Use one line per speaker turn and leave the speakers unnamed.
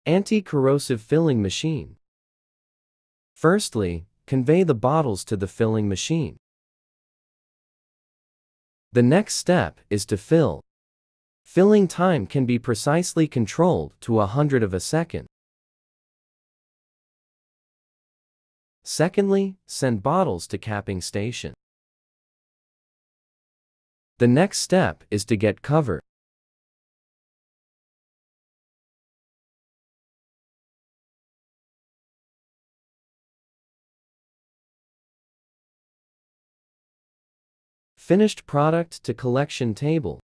Anti-corrosive filling machine. Firstly, convey the bottles to the filling machine. The next step is to fill. Filling time can be precisely controlled to 100 of a second. Secondly, send bottles to capping station. The next step is to get cover. Finished product to collection table.